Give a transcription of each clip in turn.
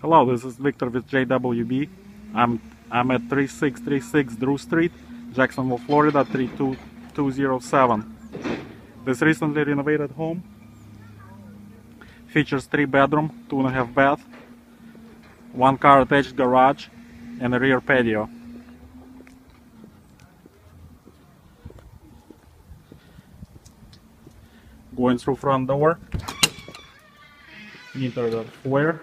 Hello, this is Victor with JWB. I'm at 3636 Drew Street, Jacksonville, Florida 32207. This recently renovated home features 3-bedroom, 2.5 bath, 1-car attached garage, and a rear patio. Going through front door, enter the foyer.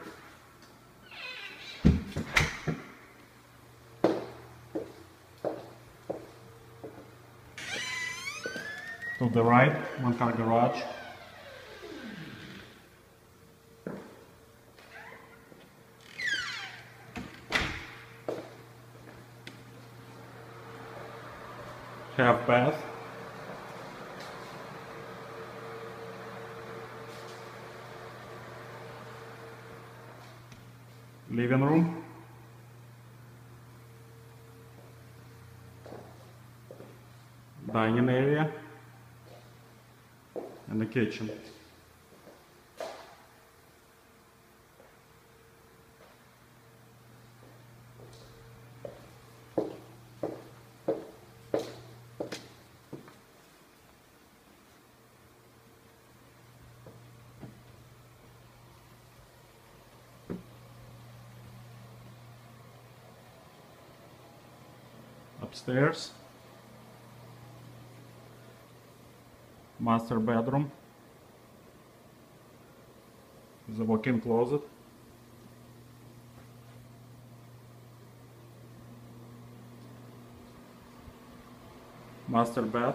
To the right, 1-car garage. Half bath. Living room. Dining area. And the kitchen. Upstairs, master bedroom, the walk-in closet, master bath,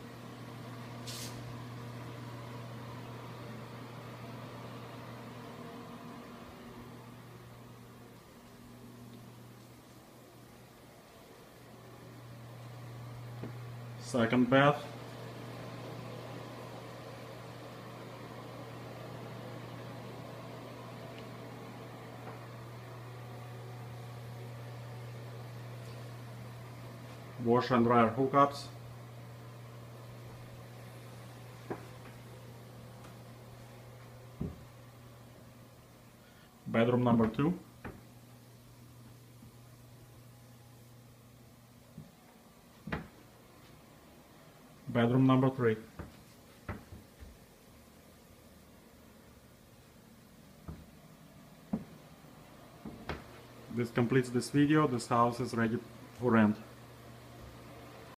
second bath, washer and dryer hookups, bedroom number 2, bedroom number 3. This completes this video. This house is ready for rent.